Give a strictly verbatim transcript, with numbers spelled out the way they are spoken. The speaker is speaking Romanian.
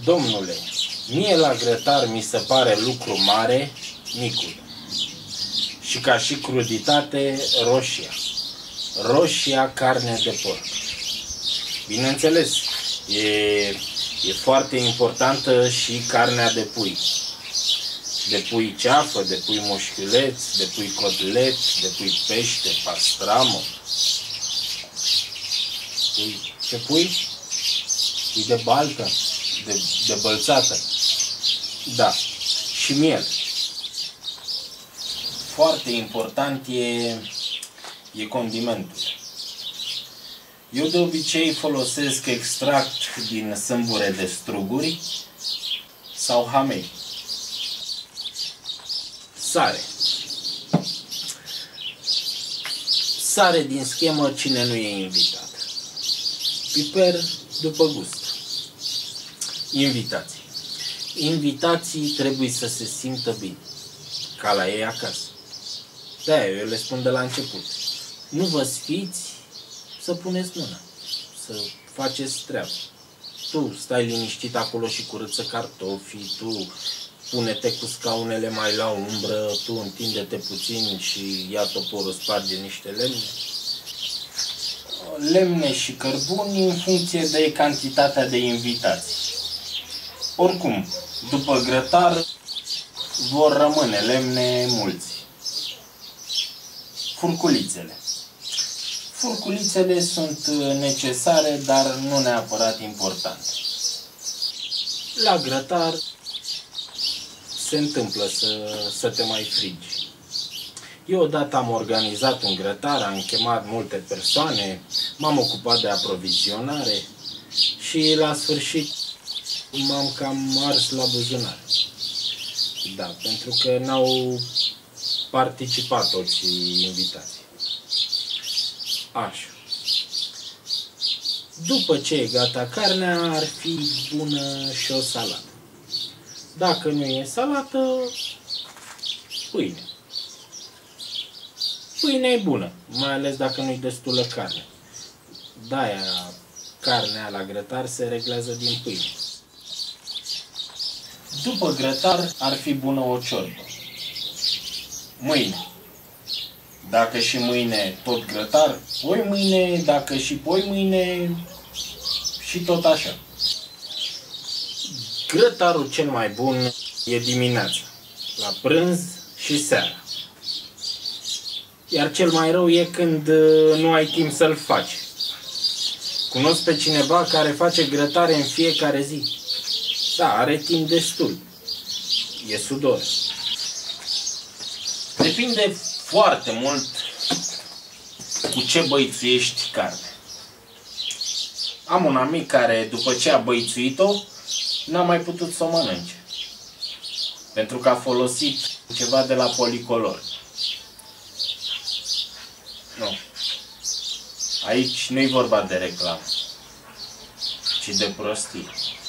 Domnule, mie la grătar mi se pare lucru mare, micul. Și ca și cruditate, roșia. Roșia carne de porc. Bineînțeles, e, e foarte importantă și carnea de pui. De pui ceafă, de pui mușchiuleț, de pui cotlet, de pui pește, pastramă. Pui, ce pui? Pui de baltă, de, de bălțată. Da, și miel. Foarte important e, e condimentul. Eu de obicei folosesc extract din sâmbure de struguri sau hamei. Sare. Sare din schemă cine nu e invitat. Piper după gust. Invitații. Invitații trebuie să se simtă bine, ca la ei acasă. De-aia eu le spun de la început. Nu vă sfiți să puneți mâna, să faceți treabă. Tu stai liniștit acolo și curăță cartofii, tu pune-te cu scaunele mai la umbră, tu întinde-te puțin și ia toporul, sparge niște lemne. Lemne și cărbuni în funcție de cantitatea de invitații. Oricum, după grătar vor rămâne lemne mulți. Furculițele. Furculițele sunt necesare, dar nu neapărat importante. La grătar se întâmplă să, să te mai frigi. Eu odată am organizat un grătar, am chemat multe persoane, m-am ocupat de aprovizionare și la sfârșit m-am cam ars la buzunar. Da, pentru că n-au participat toți invitații. Așa. După ce e gata carnea, ar fi bună și o salată. Dacă nu e salată, pâine. Pâine e bună, mai ales dacă nu-i destulă carne. De-aia carnea la grătar se reglează din pâine. După grătar ar fi bună o ciorbă. Mâine. Dacă și mâine tot grătar, poi mâine, dacă și poi mâine și tot așa. Grătarul cel mai bun e dimineața, la prânz și seara. Iar cel mai rău e când nu ai timp să-l faci. Cunosc pe cineva care face grătare în fiecare zi. Da, are timp destul. E sudor. Depinde foarte mult cu ce băițuiești carne. Am un amic care, după ce a băițuit-o, n-a mai putut să o mănânce. Pentru că a folosit ceva de la Policolor. Nu. Aici nu-i vorba de reclamă, ci de prostie.